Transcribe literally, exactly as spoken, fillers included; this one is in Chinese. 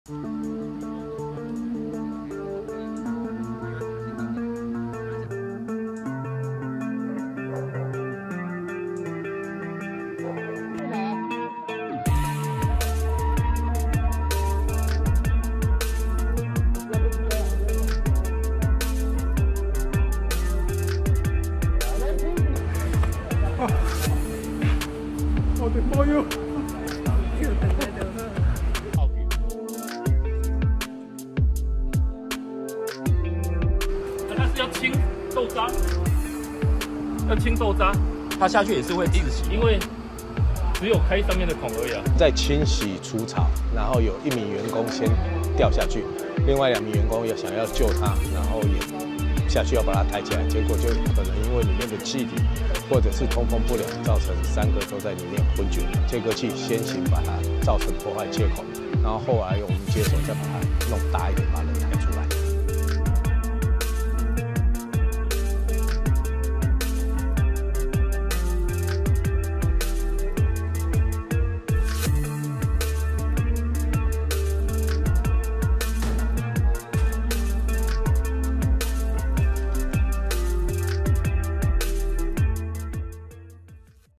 我的妈哟！ 它是要清豆渣，要清豆渣，它下去也是会一直洗，因为只有开上面的孔而已啊。 在清洗除草，然后有一名员工先掉下去，另外两名员工要想要救他，然后也下去要把他抬起来，结果就可能因为里面的气体或者是通风不良，造成三个都在里面昏厥。切割器先行把它造成破坏切口，然后后来我们接手再把它弄大一点，把它